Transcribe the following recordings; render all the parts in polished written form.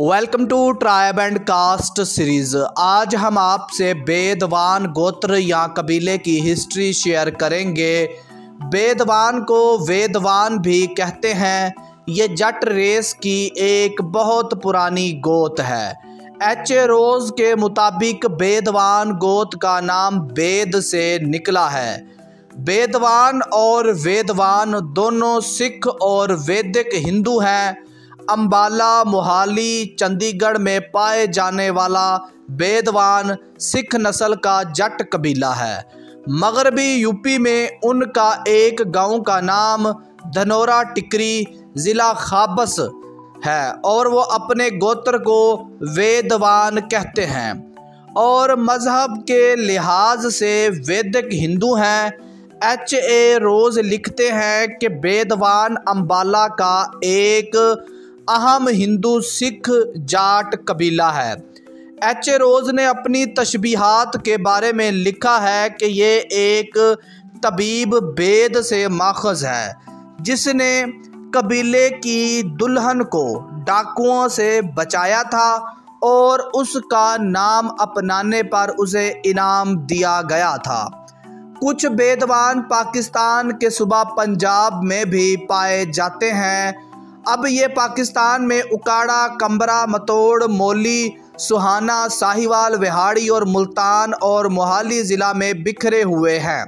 Welcome to tribe and caste series. आज हम आपसे बेदवान गोत्र या कबीले की हिस्ट्री शेयर करेंगे। बेदवान को वेदवान भी कहते हैं। ये जट रेस की एक बहुत पुरानी गोत है। एच.ए. रोज के मुताबिक बेदवान गोत का नाम बेद से निकला है। बेदवान और वेदवान दोनों सिख और वैदिक हिंदू हैं। अंबाला, मोहाली, चंडीगढ़ में पाए जाने वाला बेदवान सिख नस्ल का जट कबीला है। मगरबी यूपी में उनका एक गांव का नाम धनोरा टिकरी, ज़िला खाबस है और वो अपने गोत्र को वेदवान कहते हैं और मज़हब के लिहाज से वैदिक हिंदू हैं। एच.ए. रोज लिखते हैं कि बेदवान अंबाला का एक अहम हिंदू सिख जाट कबीला है। एच.ए. रोज ने अपनी तशबीहात के बारे में लिखा है कि ये एक तबीब बेद से माखज़ है जिसने कबीले की दुल्हन को डाकुओं से बचाया था और उसका नाम अपनाने पर उसे इनाम दिया गया था। कुछ बेदवान पाकिस्तान के सूबा पंजाब में भी पाए जाते हैं। अब ये पाकिस्तान में उकाड़ा, कम्बरा, मतोड़, मौली, सुहाना, साहिवाल, विहाड़ी और मुल्तान और मोहाली ज़िला में बिखरे हुए हैं।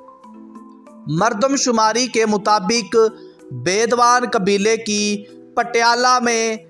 मरदमशुमारी के मुताबिक बेदवान कबीले की पटियाला में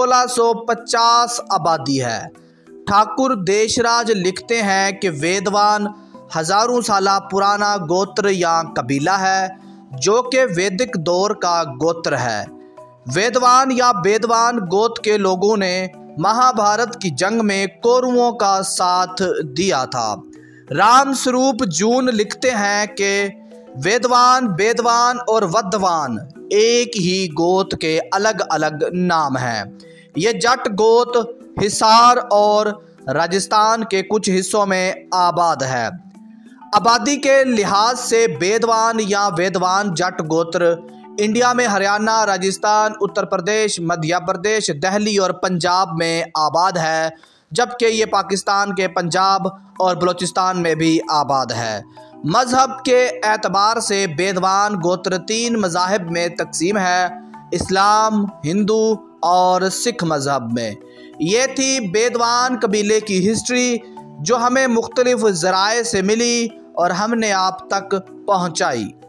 1650 आबादी है। ठाकुर देशराज लिखते हैं कि वेदवान हज़ारों साल पुराना गोत्र या कबीला है जो कि वैदिक दौर का गोत्र है। वेदवान या बेदवान गोत्र के लोगों ने महाभारत की जंग में कौरवों का साथ दिया था। राम स्वरूप जून लिखते हैं कि वेदवान, बेदवान और वदवान एक ही गोत के अलग अलग नाम हैं। ये जट गोत हिसार और राजस्थान के कुछ हिस्सों में आबाद है। आबादी के लिहाज से बेदवान या वेदवान जट गोत्र इंडिया में हरियाणा, राजस्थान, उत्तर प्रदेश, मध्य प्रदेश, दिल्ली और पंजाब में आबाद है, जबकि ये पाकिस्तान के पंजाब और बलूचिस्तान में भी आबाद है। मज़हब के एतबार से बेदवान गोत्र 3 मज़ाहिब में तकसीम है: इस्लाम, हिंदू और सिख मज़हब में। ये थी बेदवान कबीले की हिस्ट्री जो हमें मुख्तलिफ ज़राए से मिली और हमने आप तक पहुँचाई।